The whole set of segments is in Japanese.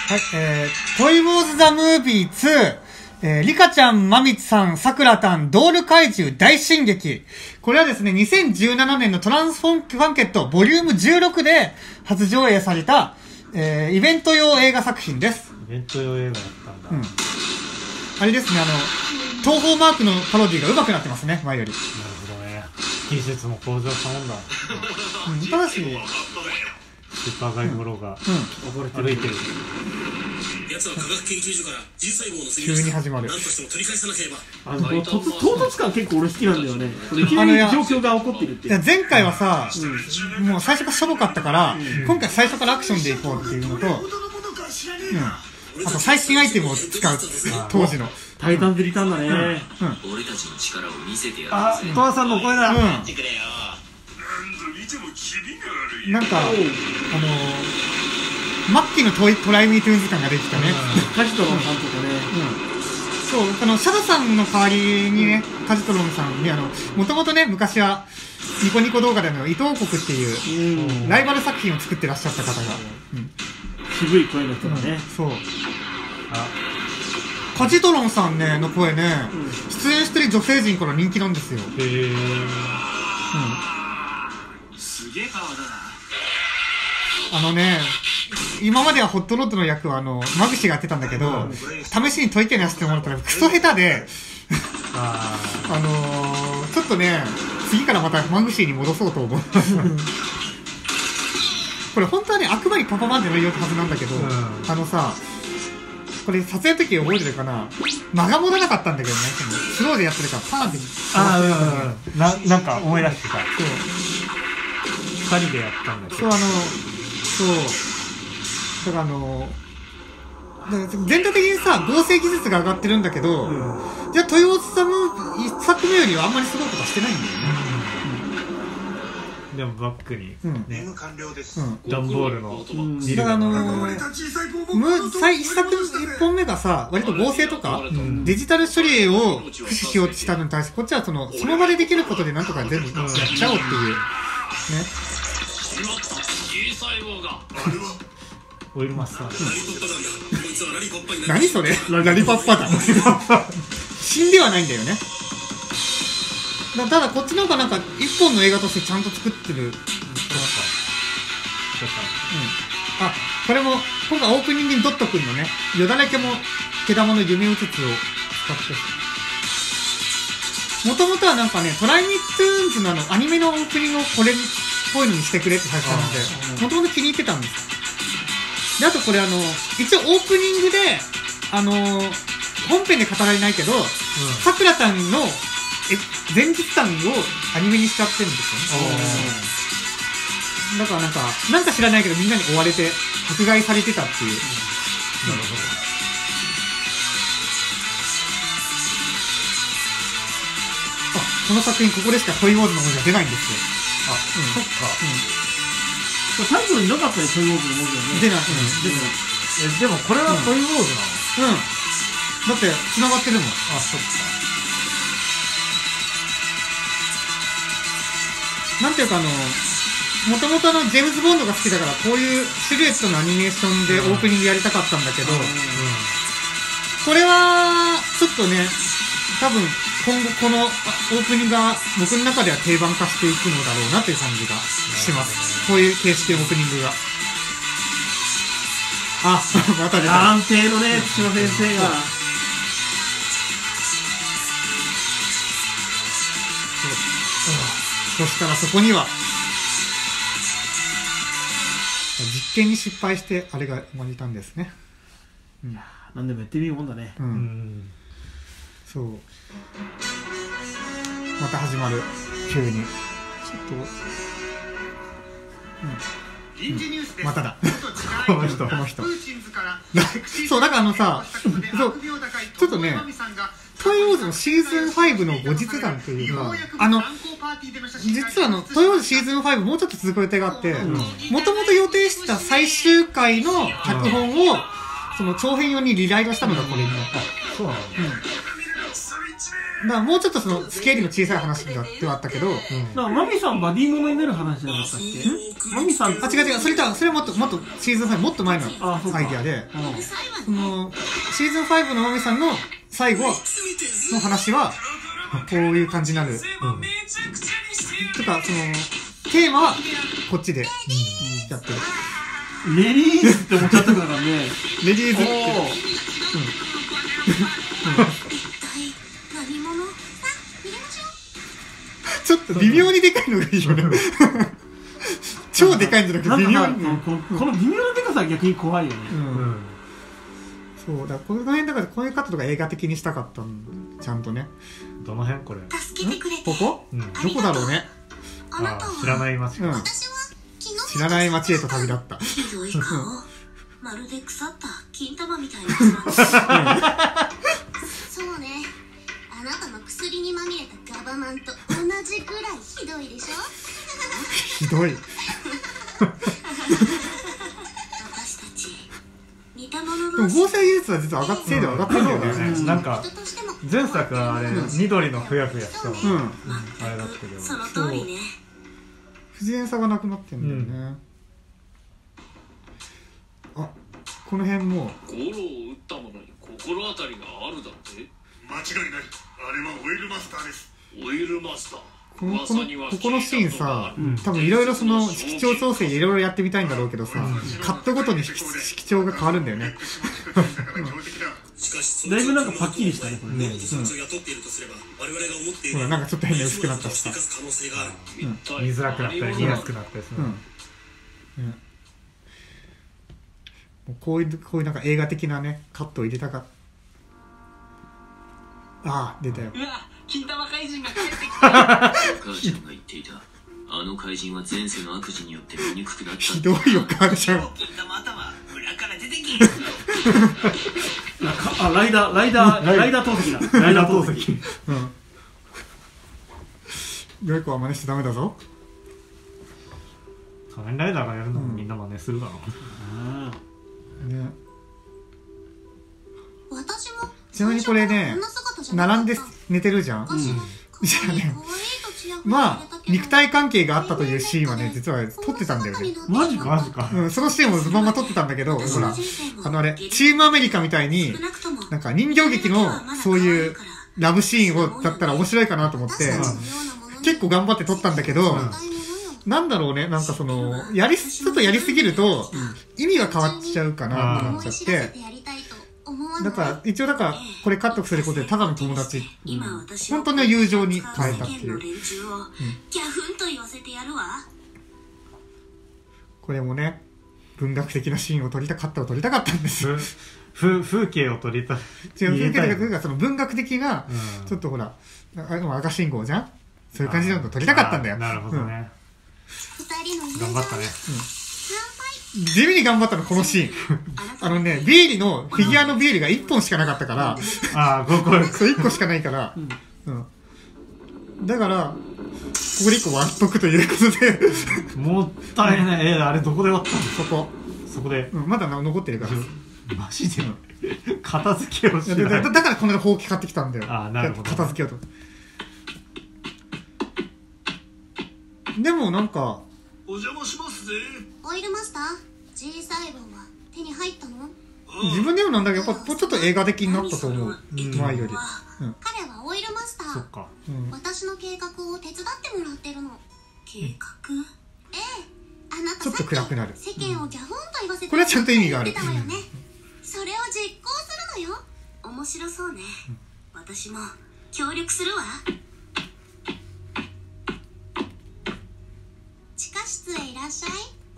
はい、トイウォーズ・ザ・ムービー2、リカちゃん、まみつさん、さくらたん、ドール怪獣大進撃。これはですね、2017年のトランスファンケットボリューム16で初上映された、イベント用映画作品です。 イベント用映画だったんだ。 あれですね、東宝マークのパロディが上手くなってますね、前より。 なるほどね。技術も向上したもんだ。 ただし、 スーパーガイドローが歩いてる。 奴は科学研究所からG細胞の急に始まる。 何としても取り返さなければ。 唐突感結構俺好きなんだよね。いきなり状況が起こってるっていう。 いや前回はさ、もう最初からしょぼかったから、今回最初からアクションでいこうっていうのと、あと最新アイテムを使う、当時の。 タイタンズリターンだね。 俺たちの力を見せてやる。 あ、トワさんの声だ。 なんか、末期のトライミートゥーンズ感ができたね。 カジトロンさんとかね。 そう、シャドさんの代わりにね、カジトロンさんにもともとね、昔は、ニコニコ動画での伊藤国っていう、ライバル作品を作ってらっしゃった方が。 渋い声の人だね。 そう。カジトロンさんね、の声ね、出演してる女性陣から人気なんですよ。 すげえ顔だな。 今まではホットロッドの役はマグシがやってたんだけど、試しにトイケにやってもらったらクソ下手で、ちょっとね、次からまたマグシに戻そうと思う。これ本当はね、悪魔にパパマンで乗りようってはずなんだけど、これ撮影の時覚えてるかな、間が持たなかったんだけどね、スローでやってるからパーンって。 なんか思い出してた。2人でやったんだけど。 だから全体的にさ、合成技術が上がってるんだけど、じゃあトイウォーズ・ザ・ムービー1作目よりはあんまりすごいことはしてないんだよね。 でもバックにね、 段ボールのだから1本目がさ、割と合成とか、デジタル処理を駆使しようとしたのに対して、こっちはその場でできることでなんとか全部やっちゃおうっていう。ね。 オイルマスター。 何それ？ラリパッパだ。死んではないんだよね。ただこっちの方がなんか一本の映画としてちゃんと作ってる。あ、これも今回オープニングにドットくんのね、よだれけも毛玉の夢うつつを使って、もともとはなんかね、トライミットゥーンズのアニメのオープニングをこれっぽいのにしてくれって最初なので、もともと気に入ってたんです。で、あとこれ一応オープニングで本編で語られないけど、さくらたんの前日談をアニメにしちゃってるんですよね。だからなんか知らないけどみんなに追われて迫害されてたっていう。なるほど。この作品ここでしかトイウォーズの文字が出ないんですよ。 そっか。 タイトルになかったりトイウォーズの文字はね。 出ない。 でもこれはトイウォーズなの？ だって繋がってるもん。 そっか。 なんていうかもともとジェームズ・ボンドが好きだからこういうシルエットのアニメーションでオープニングやりたかったんだけど、これはちょっとね、多分今後このオープニングが僕の中では定番化していくのだろうなという感じがします。こういう形式のオープニングが。また出た。 安定のね、土島先生が。 そしたらそこには実験に失敗してあれが生まれたんですね。 なんでもやってみるもんだね。 そう。また始まる。急に。ちょっと。まただ。この人。そう、だからさ、そう、ちょっとね、トイウォーズのシーズン5の後日談というか、実はトイウォーズシーズン5もうちょっと続く予定があって、もともと予定してた最終回の脚本を、その長編用にリライトしたのがこれになった。 そうなの？ だからもうちょっとそのスケールの小さい話ではあったけど、 だからマミさんバディモノになる話じゃなかったっけ？マミさん、 違う、それはもっとシーズン5もっと前のアイディアで、そのシーズン5のマミさんの最後の話はこういう感じになる。とかそのテーマはこっちでやってる。 レディースって思っちゃったからね。 レディーズって。ちょっと微妙にでかいのがいいよね。超でかいんじゃなくて微妙に。 この微妙なでかさは逆に怖いよね。 そうだ、この辺だからこういうカットとか映画的にしたかったんちゃんとね。 どの辺これ？ ここ？どこだろうね。 知らない街。 知らない街へと旅立った。 まるで腐った金玉みたいな。そうね。あなたの薬にまみれたガバマンと同じくらいひどいでしょ。 ひどい。 私たち似たものでも合成技術は実は精度上がってるんだよね。 なんか前作はあれ緑のふやふやしたあれだったけど、 その通りね。 不自然さがなくなってんだよね。あ、この辺もゴロを打ったものに心当たりがあるだって。 間違いない。あれはオイルマスターです。 オイルマスター。 ここのシーンさ、多分いろいろその色調調整いろいろやってみたいんだろうけどさ、カットごとに色調が変わるんだよね。 だいぶなんかパッキリしたね、これね。 ほら、なんかちょっと変に薄くなったしさ。 見づらくなったり見やすくなったりする。 こういうなんか映画的なね、カットを入れたかった。ああ、出たよ。 うわ、金玉怪人が帰ってきた。お母ちゃんが言っていた。あの怪人は前世の悪事によって醜くなった。 ひどいよ、母ちゃん。 金玉頭、裏から出てき。 あ、ライダー投石だ。ライダー投石。 良い子は真似しちゃダメだぞ。 仮面ライダーがやるのもみんな真似するだろう。 ね。 私もちなみにこれね、並んで寝てるじゃん。じゃあね、まあ肉体関係があったというシーンはね、実は撮ってたんだよね。 マジか。 そのシーンもそのまま撮ってたんだけど、ほら、あれチームアメリカみたいになんか人形劇のそういうラブシーンをだったら面白いかなと思って結構頑張って撮ったんだけど、なんだろうね、なんかそのちょっとやりすぎると意味が変わっちゃうかなと思っちゃって、だから一応これカットすることでただの友達、本当に友情に変えたっていう。これもね、文学的なシーンを撮りたかったんです。 風景を撮りたい。 違う、風景というかその文学的な、ちょっとほら、赤信号じゃん、そういう感じのを撮りたかったんだよ。 なるほどね。頑張ったね。 地味に頑張ったの、このシーン。ビーリの、フィギュアのビーリが1本しかなかったから、 5個。 そう、1個しかないから、だから、ここで1個割っとくということで。 もったいない。あれどこで割ったの？ そこで。 まだ残ってるから。 マジで片付けをしない。 だからこの間ほうき買ってきたんだよ。 なるほど。 片付けようと。でもなんか、 お邪魔しますぜ。 オイルマスター G 細胞は手に入ったの？ 自分でもなんだけど、やっぱちょっと映画的になったと思う。前より。 彼はオイルマスター。 そっか。 私の計画を手伝ってもらってるの。計画？ええ。あなたちょっと暗くなる。 世間をギャフンと言わせてこれはちゃんと意味がある。 それを実行するのよ。面白そうね。私も協力するわ。地下室へいらっしゃい。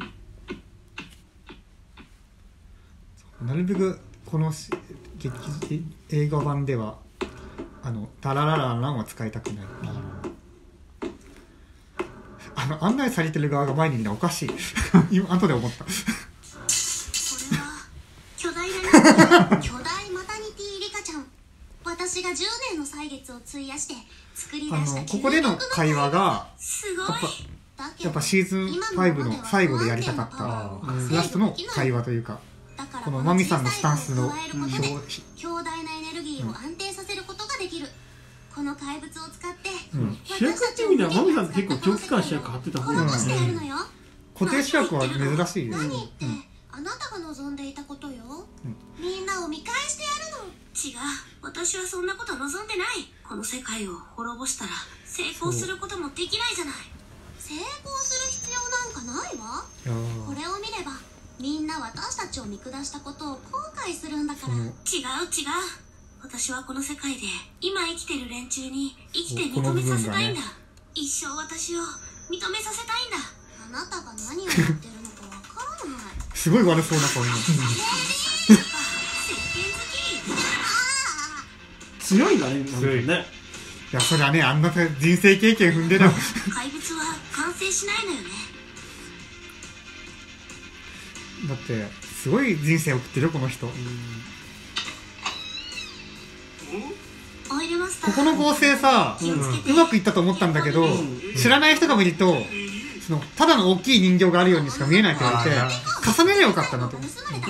なるべくこの映画版ではダラララランは使いたくない。案内されてる側が前にいるのはおかしい。今後で思った。これは巨大マタニティリカちゃん。私が10年の歳月を費やして作り出したここでの会話がすごい。 やっぱシーズン5の最後でやりたかったラストの会話というか、このマミさんのスタンスの強大なエネルギーを安定させることができる。ここの怪物を使って主役って意味ではマミさんって結構長期間主役張ってた方が滅ぼしてやるのよ。 固定主役は珍しいです。 何ってあなたが望んでいたことよ。みんなを見返してやるの。違う、私はそんなこと望んでない。この世界を滅ぼしたら成功することもできないじゃない。成功する必要なんかないわ。これを見ればみんな私たちを見下したことを後悔するんだから。違う違う、私はこの世界で今生きてる連中に生きて認めさせたいんだ。一生私を認めさせたいんだ。あなたが何をやってるのかわからない。 すごい悪そうな顔に。 強いんだね、 強いね。 いや、そりゃね、あんな人生経験踏んでる。 怪物は完成しないのよね。 だってすごい人生送ってるこの人。 オイルマスター、 ここの合成さ、うまくいったと思ったんだけど、知らない人が見るとそのただの大きい人形があるようにしか見えないって言われて、重ねればよかったなと。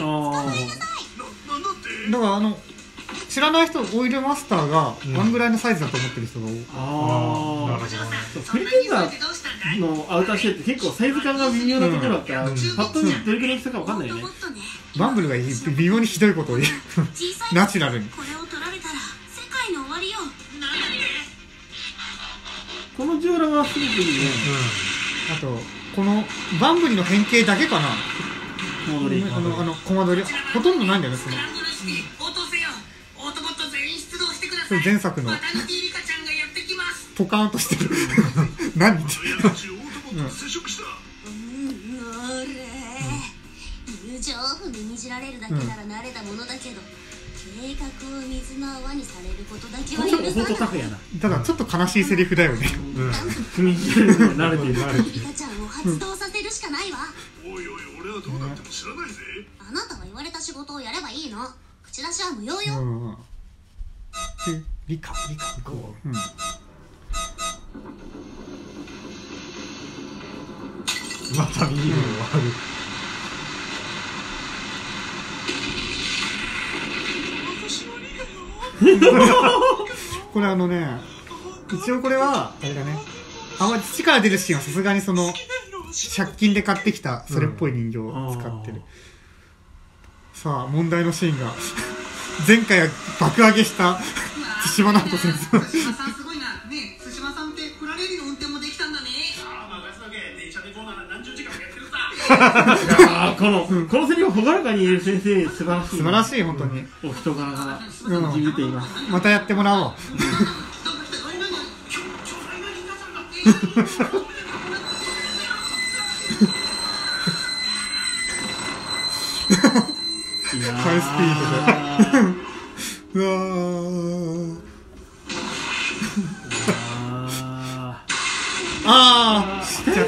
だから知らない人、オイルマスターがあんぐらいのサイズだと思ってる人が多い。 なるほどね。 フリテンザーのアウターシェルって結構サイズ感が微妙なところだったら、パッと見どれくらいにしたかわかんないよね。 バンブルが微妙にひどいことを言う。ナチュラルに。 これを取られたら世界の終わりよ。 このジオラマはすごくいいね。 あとこのバンブリの変形だけかな。コマ撮りほとんどないんだよね。それ前作のポカーンとしてる。何って友情踏みにじられるだけなら慣れたものだけど、計画を水の泡にされることだけは許さない。 ただちょっと悲しいセリフだよね。 踏みにじられるの慣れてる。 リカちゃんを発動させるしかないわ。 おいおい、俺はどうなっても知らないぜ。 あなたは言われた仕事をやればいいの。口出しは無用よ。 リカまたビールを割る。 これ一応これはあれだね。土から出るシーンはさすがにその借金で買ってきたそれっぽい人形を使ってる。さあ問題のシーンが前回は爆上げした対馬直人先生。 対馬さんすごいな。ねえ、対馬さんってプラレールの運転もできたんだね。 任せとけ。電車でこうなら何十時間もやってるさ。 このセリフを朗らかに言える先生素晴らしい。 素晴らしい本当に。 お人柄がじみています。 またやってもらおう。ハイスピードで。うわー。死んじゃった。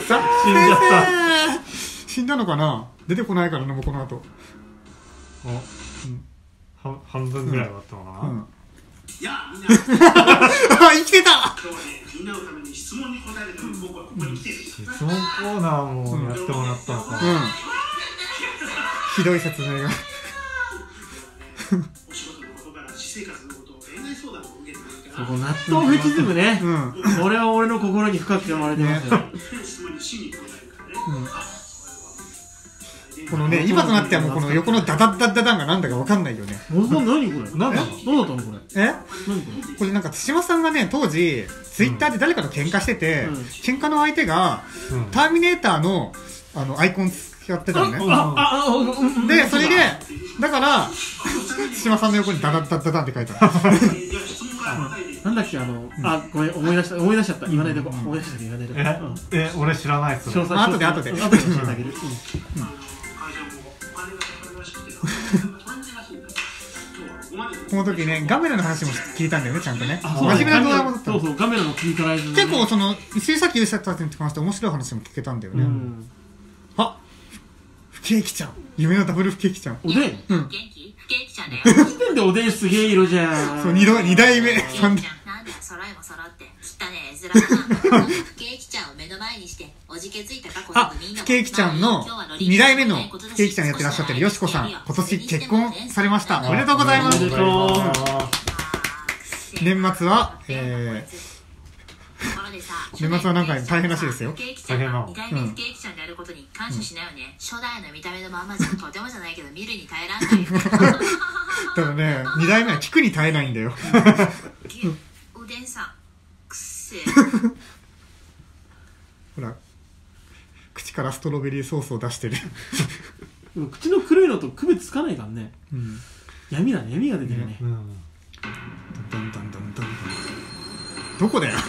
死んだのかな。出てこないからな、もうこの後。 半分ぐらい終わったのかな。 いや、みんな生きてた。 今日はね、みんなのために質問に答えるために僕はここに来てる。 質問コーナーもやってもらったのか。 ひどい説明が。 お仕事のことから私生活のことを恋愛相談を受けてくれるから。 そこ納豆フェチズムね。これは俺の心に深く刻まれてますよ。 質問に真に答えるからね。 このね、今となってはもうこの横のダダッダッダダンがなんだかわかんないよね。 何これ。何だったのこれ。何これ。 これなんか対馬さんがね、当時ツイッターで誰かと喧嘩してて、喧嘩の相手がターミネーターのアイコン使ってたのね。でそれでだから対馬さんの横にダダッダッダダンって書いてある。 なんだっけごめん思い出しちゃった。言わないでこ思い出したけど言わないでこ。 俺知らないっす。 後で後で教えてあげる。 この時ね、ガメラの話も聞いたんだよね、ちゃんとね。真面目な動画も撮った。 そうそう、ガメラの切り替えず。 結構石井崎優作たちに関して面白い話も聞けたんだよね。あ、不景気ちゃん。夢のダブル不景気ちゃん。 おでん？ 元気？不景気ちゃんだよ。 時点でおでんすげえ色じゃん。 そう、二代目。 なんだよ、揃いも揃って。汚ねえ面な。不景気ちゃんを目の前にして、おじけついた過去のみんな。 不景気ちゃんの2代目の不景気ちゃんやってらっしゃってるよしこさん。今年結婚されました。おめでとうございます。 年末は年末はなんか大変らしいですよ。 大変なの。 2代目不景気ちゃんであることに感謝しなよね。初代の見た目のまんまじゃとてもじゃないけど見るに耐えらんないよ。 ただね、2代目は聞くに耐えないんだよ。 おでんさんくっせえ。 ほら、口からストロベリーソースを出してる。 口の黒いのと区別つかないからね。 うん。 闇だね、闇が出てるね。 うん。 ドンドンドンドン。どこだよ。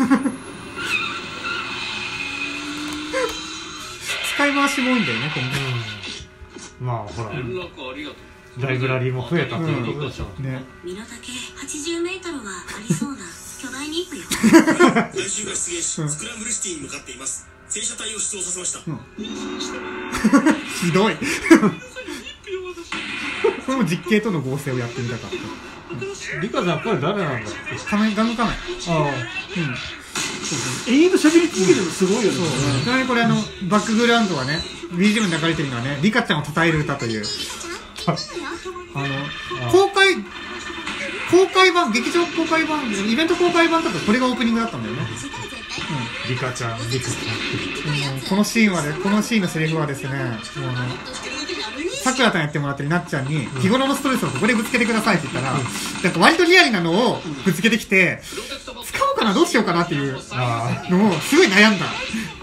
使い回しも多いんだよね、今まあほら、 連絡ありがとう。 ライブラリーも増えたということでしょ。 回。ね。 身の丈80メートルはありそうな巨大妊婦よ。 来週が出現し、スクランブルシティに向かっています。戦車隊を出動させました。 ひどい。これも実景との合成をやってみたかった。 リカちゃんこれ誰なんだっけ？ 仮面ガム仮面。 あ永遠と喋り続けてるのすごいよね。 ちなみにこれバックグラウンドはね、BGM に流れてるのはね、リカちゃんを称える歌という公開版、劇場公開版、イベント公開版だとこれがオープニングだったんだよね。 リカちゃん。 このシーンはね、このシーンのセリフはですね、さくらさんやってもらってるなっちゃんに、日頃のストレスをここでぶつけてくださいって言ったら、なんか割とリアルなのをぶつけてきて、使おうかな、どうしようかなっていうのをすごい悩んだ。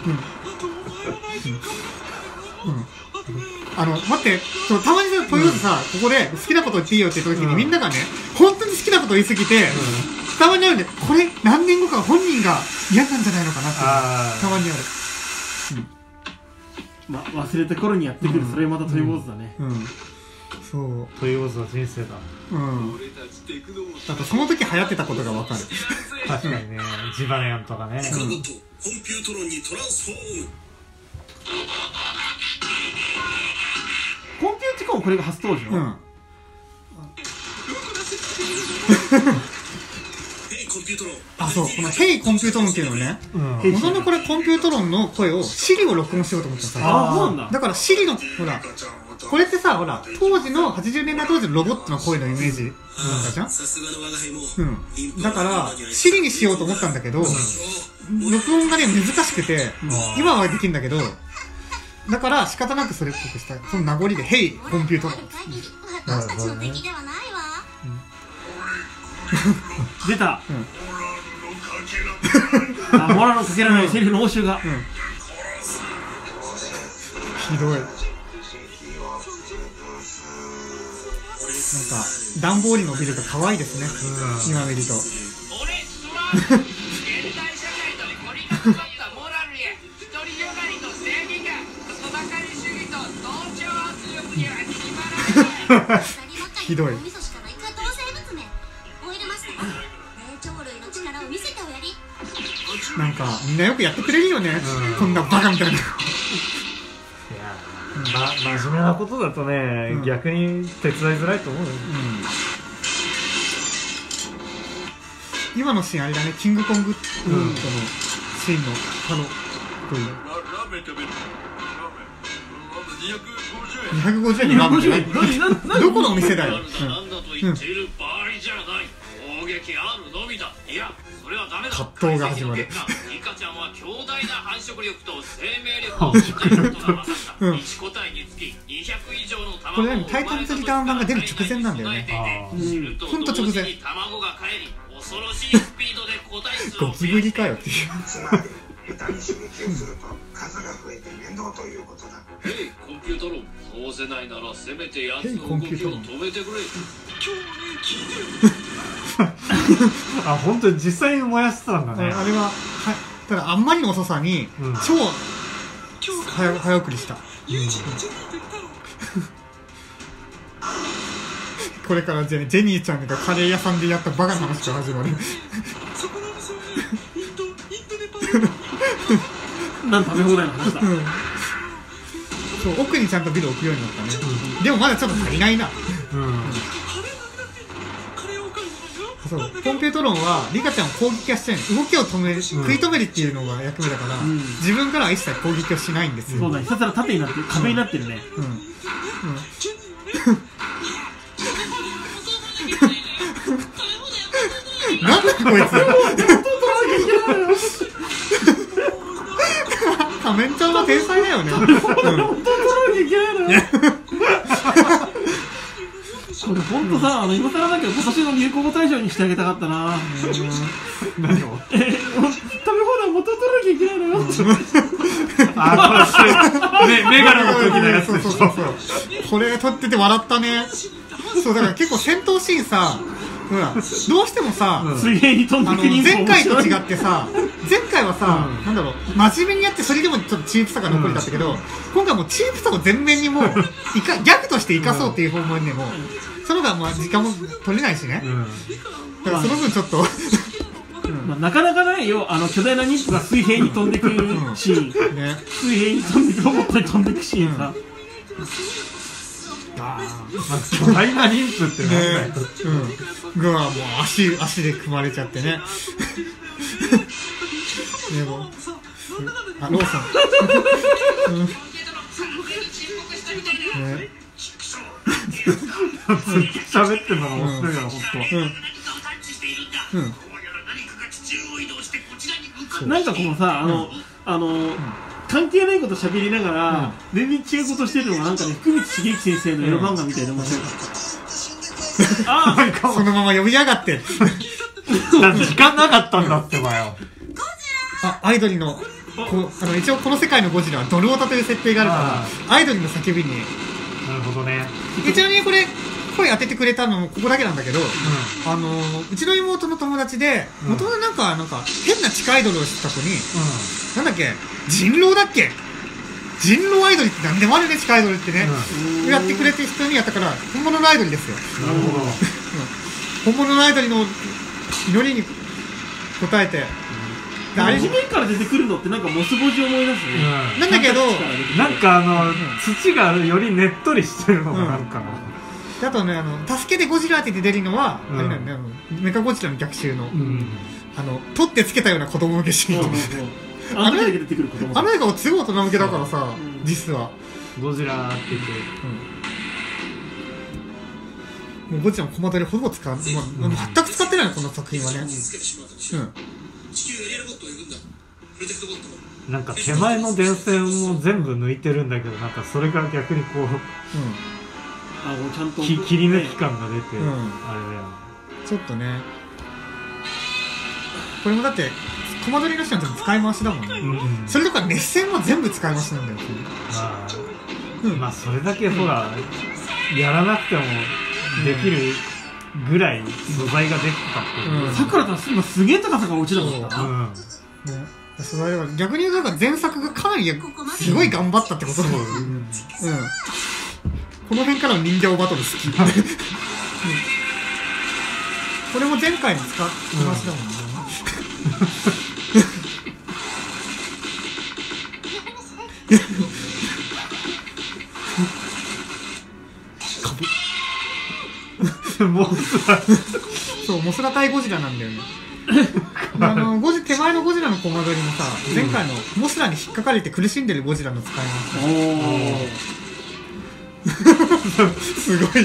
待って、たまにさ、とりあえずさ、ここで好きなこと言っていいよって言った時にみんながね、本当に好きなことを言いすぎて、たまにあるんで、これ何年後か本人が嫌なんじゃないのかなってたまにある。 忘れた頃にやってくる、それまたトイボーズだね。 そう。 トイボーズは人生だ。 あとその時流行ってたことがわかる。 確かにね、ジバネアンとかね。 コンピュートロンにトランスフォーム。 コンピューティコンこれが初登場。 あ、そう、このヘイコンピュートロンっていうのね、元々これコンピュートロンの声をシリを録音しようと思ってたんですよ。 あ、そうなんだ。 だからシリの、ほら、これってさ、ほら、当時の、80年代当時のロボットの声のイメージだったじゃん。だから、シリにしようと思ったんだけど、録音がね、難しくて、今はできるんだけど、だから仕方なくそれっぽくした。その名残で、ヘイコンピュートロン。 私たちの敵ではないわ。 出た。モラのかけらないセリフの応酬が。 ひどい。なんか段ボールのビルが可愛いですね。今見ると。 俺は現代社会と凝り固まったモラルや独りよがりと正義感、人ばかり主義と同調圧力には決まらない。 ひどい。なんかみんなよくやってくれるよね。こんなバカみたいな。 真面目なことだとね、逆に手伝いづらいと思うよ。 今のシーンあれだね、キングコングとのシーンのという250円にラーメンじゃない。どこのお店だよ。 なんだと言っている場合じゃない。攻撃あるのみだ。いや、それはダメだ。 葛藤が始まる。 リカちゃんは強大な繁殖力と生命力を持っていることが分かった。1個体につき200以上の卵をこれ何、タイタンズリターン版が出る直前なんだよね。ほんと直前。 卵が帰り、恐ろしいスピードで個体数をゴキブリかよっていう。 豚に刺激をすると数が増えて面倒ということだ。 ヘイコンピュートロン、そうせないならせめて奴の動きを止めてくれ。 あ、本当に実際に燃やしてたんだね。 あれはただあんまりの遅さに超早送りした。これからジェニーちゃんがカレー屋さんでやったバカな話から始まる。 なん食べ放題の話だ。 そう奥にちゃんとビル置くようになったね。でもまだちょっと足りないな。そうコンピュートロンはリカちゃんを攻撃はしてない。動きを止める、食い止めるっていうのが役目だから、自分からは一切攻撃をしないんですよ。 そうだ、ひたすら縦になって壁になってるね。 こいつ。仮面ちゃんは天才だよね。 本当取らなきゃいけないのよ。これ本当さ、今更だけど今年の流行語大賞にしてあげたかったな。 何を？ 食べ放題元取らなきゃいけないのよ。 メガネの時のやつでしょ。 そう。これ撮ってて笑ったね。そうだから結構戦闘シーンさ、ほらどうしてもさ、 水平に飛んでくる前回と違ってさ、前回はさ、なんだろう、真面目にやってそれでもちょっとチープさが残りだったけど、今回もうチープさを全面にもうギャグとして生かそうっていう方面でも、その方がまあ時間も取れないしね。だからその分ちょっとなかなかないよ、巨大な妊婦が水平に飛んでくるシーン、水平に飛んでくロボットに飛んでくシーンさ。 巨大な妊婦ってなんだよ。 がもう足で組まれちゃってね。でもローソン。 喋ってんのが面白いよ、ほんと。 なんかこのさ、関係ないこと喋りながら、全然違うことしてるのがなんかね、福光茂之先生のエロ漫画みたいで面白かった。 そのまま呼びやがって。 時間なかったんだってばよ。 アイドルの一応この世界のゴジラはドルオタという設定があるからアイドルの叫びに。 なるほどね。 ちなみにこれ声当ててくれたのここだけなんだけど、うちの妹の友達で元々なんか変な地下アイドルをしてた子に、なんだっけ、人狼だっけ、人狼アイドルって何でもあるね、地下アイドルってね、やってくれて人にやったから本物のアイドルですよ。なるほど。本物のアイドルの祈りに応えて、 地面から出てくるのってなんかモスボジ思い出すね。 なんだけどなんか土がよりねっとりしてるのがなんかあとね、助けてゴジラって言って出るのは、あれなんだよね、メカゴジラの逆襲の、取ってつけたような子供向けシーン。あの映画はすごい大人向けだからさ、実は。 ゴジラって言って。 もうゴジラのコマ撮りほぼ使う。全く使ってないの、この作品はね。 なんか手前の電線も全部抜いてるんだけど、なんかそれが逆にこう、 ちゃんと切り抜き感が出て、あれだよね。 ちょっとね。これもだってコマ撮りの人は使い回しだもんね。それとか熱線は全部使い回しなんだよ。 まあそれだけほらやらなくてもできるぐらい素材ができたっていう。 さくらと今すげえ高さが落ちなかったな。 それは逆に言うと前作がかなりすごい頑張ったってことだもん。この辺からの人形バトル好き。これも前回に使ってましたもんね。そう、モスラ対ゴジラなんだよね。手前のゴジラのコマ撮りもさ、前回のモスラに引っかかれて苦しんでるゴジラの使いますすごい。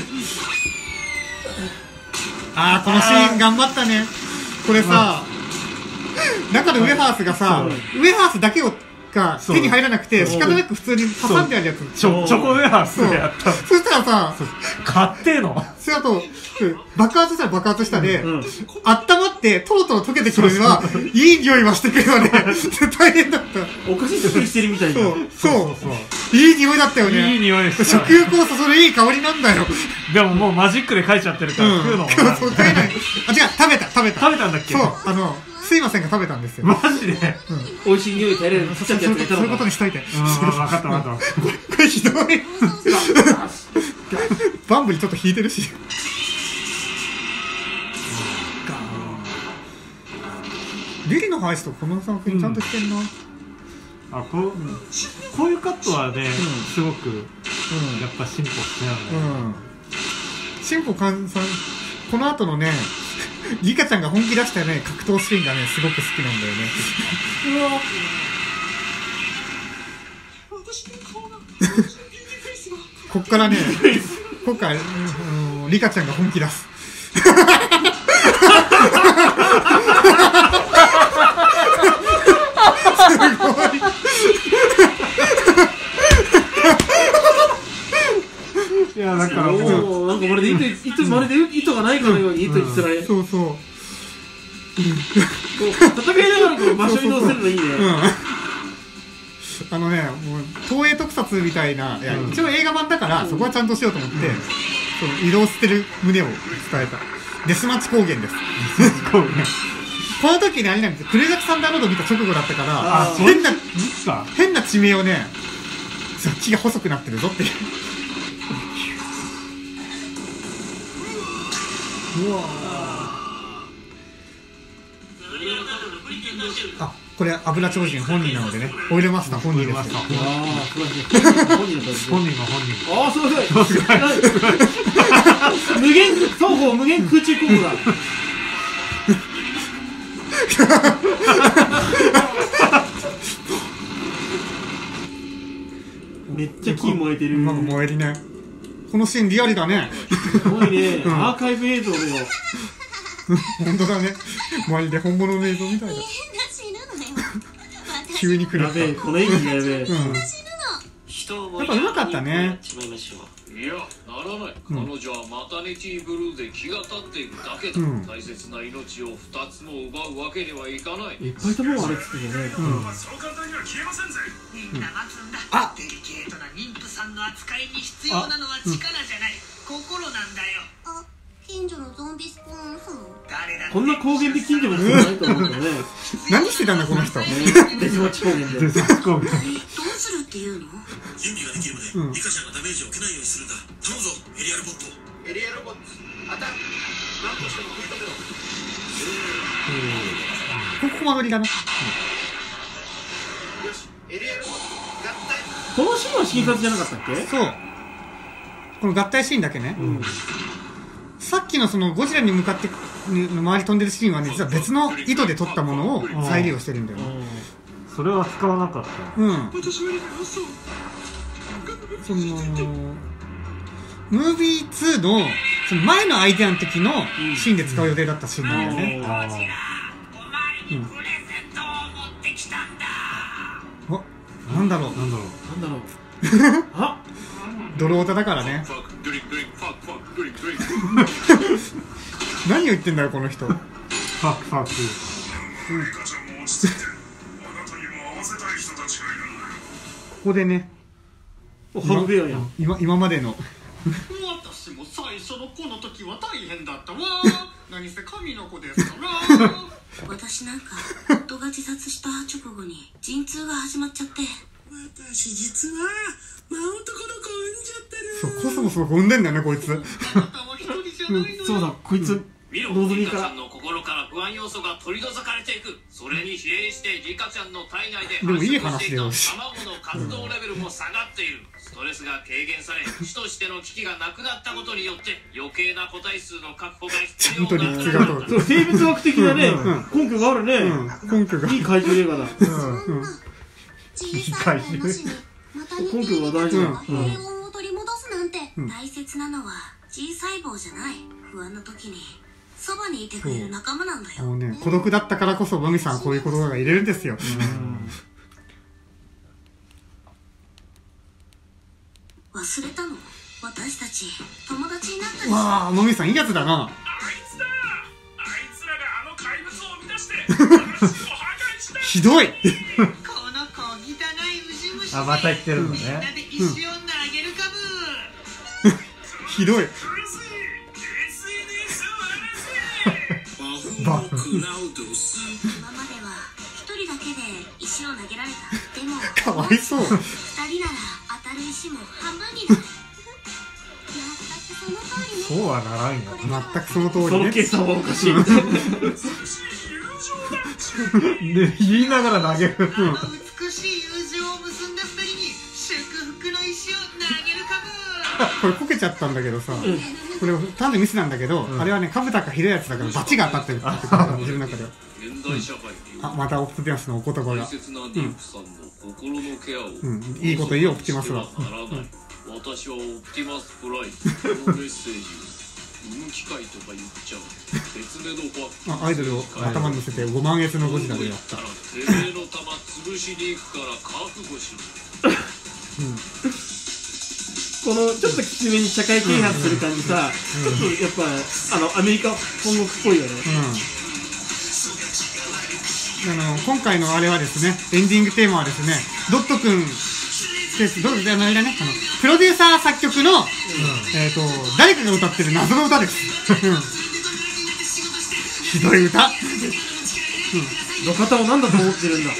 このシーン頑張ったね。これさ、中のウエハースがさ、ウエハースだけが手に入らなくて仕方なく普通に挟んであるやつ、 チョコウエハースでやった。 そしたらさ、 買ってのそれだと爆発したで、温まってとろとろ溶けてくるのはいい匂いはしてくるわね。大変だった。 お菓子作りしてるみたいな。 そういい匂いだったよね。 いい匂いした。 食欲をそそるいい香りなんだよ。 でももうマジックで書いちゃってるから食うのもな。 そう、食えない。違う、食べたんだっけ。 そう、すいませんが食べたんですよ。 マジで美味しい匂い耐えれる。 そういうことにしといて。 分かった。 これひどい。バンブリちょっと引いてるし。リリの話とこの作品ちゃんとしてんな。 こういうカットはね、すごくやっぱ進歩してるね。 進歩換算。この後のね、リカちゃんが本気出したね、格闘シーンがね、すごく好きなんだよね。こっからね、リカちゃんが本気出す。 いやだからもうなんかまるで糸がないかのように糸につられ、 そうそう。 戦いながらこう場所移動するのいいね。 もう東映特撮みたいな、いや一応映画版だからそこはちゃんとしようと思って、その移動してる胸を伝えた。デスマッチ高原です。この時にあれなんですよ、クレジャクサンダーロード見た直後だったから、変な地名をね、気が細くなってるぞっていう。うわあ、これ油超人本人なのでね、オイルマスター本人ですけど。 本人がああ、すごい無限双方無限空中コンボだ。めっちゃ木燃えてる。 なんか燃えるね。このシーンリアルだね。 すごいね、アーカイブ映像だよ。 本当だね。まるで本物の映像みたいだ。急に来る。 やべえ、この演技がやべえ。 やっぱ上手かったね。 いや、ならない。彼女はマタニティブルーで気が立っているだけだ。大切な命を2つも奪うわけにはいかない。 いっぱい卵あれっつってね。 そう簡単には消えませんぜ。 みんな待つんだ。デリケートな妊婦さんの扱いに必要なのは力じゃない、心なんだよ。 あ、近所のゾンビスプーンフこんな高原で近所もないと思うんだよね。 何してたんだこの人。 デスマッチ高原で。 どうするっていうの？ 準備ができるまでリカちゃんがダメージを受けないようにするんだ。頼むぞ、エリアルボット。エリアルボット当たる。何としても食い止めろ。 ここまどりだな。 よし、エリアルボット合体。 このシーンは診察じゃなかったっけ？ そう。この合体シーンだけね。さっきのそのゴジラに向かって周り飛んでるシーンはね、実は別の意図で撮ったものを再利用してるんだよね。 それは使わなかった。 そのムービー2のその前のアイデアの時のシーンで使う予定だったシーンなんだよね。なんだろう。あ、ドロオタだからね。何を言ってんだよこの人。ファックファック。ここでね、今までの私も最初の子の時は大変だったわ。何せ神の子ですから。 私なんか夫が自殺した直後に陣痛が始まっちゃって、 私実は真男の子産んじゃってる。 そう、コスモスを産んでんだよねこいつ。 そうだ、こいつ見ろ、リカちゃんの心から不安要素が取り除かれていく。それに比例してリカちゃんの体内で繁殖していた卵の活動レベルも下がっている。ストレスが軽減され、主としての危機がなくなったことによって余計な個体数の確保が必要だ。 そう、生物学的なね、根拠があるね。 根拠がいい怪獣映画だ。 小さい子の死にまた似ている人が平穏を取り戻すなんて。大切なのは G 細胞じゃない。不安の時にそばにいてくれる仲間なんだよ。 もうね、孤独だったからこそマミさんはこういう言葉が入れるんですよ。 忘れたの？私たち友達になったり。 わあ、マミさんいいやつだな。 あいつだ。あいつらがあの怪物を生み出して私を破壊した。 ひどい。 この子汚いウジ虫であ、また言ってるのね。 みんなで石を投げるかぶ。 ひどい。 今までは一人だけで石を投げられた。でもかわいそう。 二人なら当たる石も半分になる。全くその通りね。 そうはならんよ。 全くその通りね。 その計算はおかしい。 で、言いながら投げる。 美しい友情を結んだ二人に祝福の石を投げるかぶ。 これこけちゃったんだけどさ、これ単なるミスなんだけど、あれはね、かぶたかひどいやつだからバチが当たってるってことだ、自分の中では。あ、またオプティマスのお言葉が。いいこと言うオプティマスは。 私はオプティマスプライム。このメッセージを産む機会とか言っちゃう。 アイドルを頭に乗せて5万円のゴジラでやった。 てめえの玉潰しに行くから覚悟しろ。 このちょっときつめに社会啓発する感じさ、ちょっとやっぱアメリカ本国っぽいよね。 今回のあれはですね、エンディングテーマはですね、ドット君プロデューサー作曲の、誰かが歌ってる謎の歌です。ひどい歌。 路肩を何だと思ってるんだ。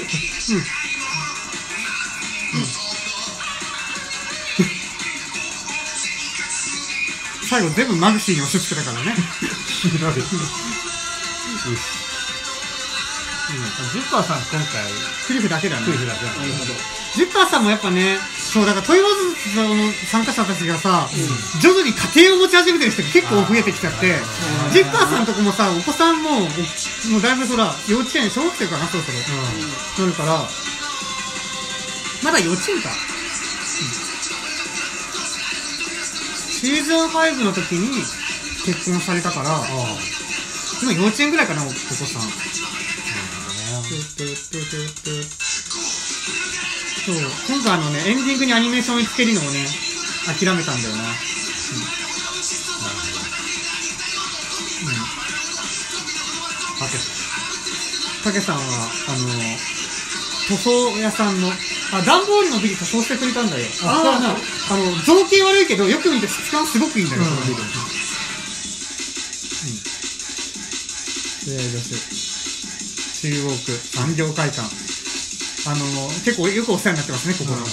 最後全部マグシーに押し付けたからね。 ひどい。ジッパーさん今回クリフだけだね。 クリフだけだね。 ジッパーさんもやっぱね、そうだからトイボーズの参加者たちがさ、徐々に家庭を持ち始めてる人が結構増えてきちゃって、ジッパーさんとこもさ、お子さんもうだいぶほら幼稚園小学生かな、そろそろなるから、まだ幼稚園か。シーズン5の時に結婚されたから、今幼稚園ぐらいかな、お子さん。そう、今回エンディングにアニメーションをつけるのをね、諦めたんだよな。たけさんは塗装屋さんの段ボールのビル塗装してくれたんだよ。造形悪いけどよく見て質感すごくいいんだよ、このビル。中央区産業会館、結構よくお世話になってますね、ここの。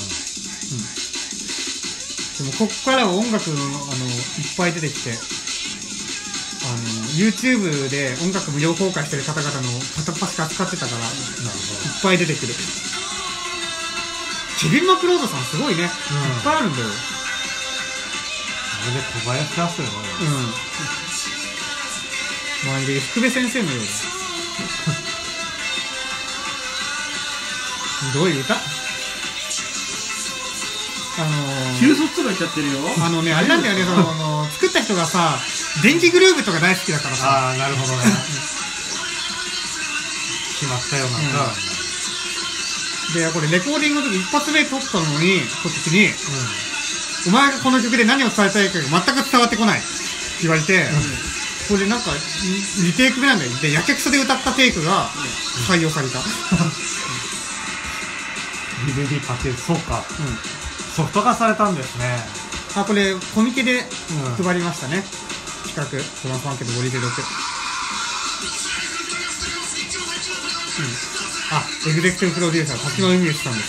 でもここからは音楽いっぱい出てきて、YouTube で音楽無料公開してる方々の片っ端から使ってたから、いっぱい出てくる。ケビン・マクロードさんすごいね、いっぱいあるんだよ。 あれで小林出すよね。 まるで福部先生のようだ。ひどい歌。 中卒とか言っちゃってるよ。 あれなんだよね、作った人がさ、電気グルーヴとか大好きだからさ。 なるほどね。決まったような歌。 で、これレコーディングの時一発目撮ったのに、お前がこの曲で何を伝えたいかが全く伝わってこないって言われて、これでなんか2テイク目なんだよ。で、やけくそで歌ったテイクが採用された。 DVD パッケージ、そうか。ソフト化されたんですね。 これコミケで配りましたね。企画トランプアンケートボリューム6。エグゼクティブプロデューサー滝野由美さんです。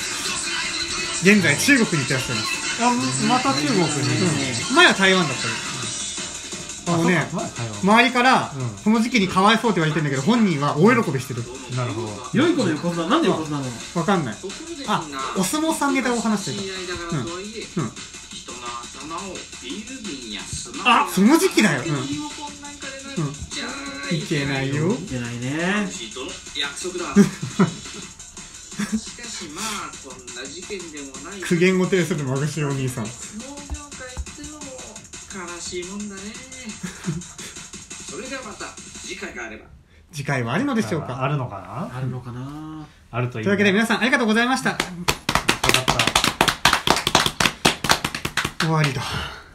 現在中国に行ってらっしゃいます。 また中国に。 前は台湾だったです。周りからこの時期にかわいそうって言われてるんだけど、本人は大喜びしてる。 なるほど。 良い子の横綱、なんで横綱なの？ わかんない。お相撲さんネタを話してた。その時期だよ。いけないよ。 いけないね。 苦言を呈するマグシお兄さん。 悲しいもんだね。それではまた次回があれば。 次回はあるのでしょうか。 あるのかな。 あるのかな。 あるといい。 というわけで皆さんありがとうございました。終わりだ。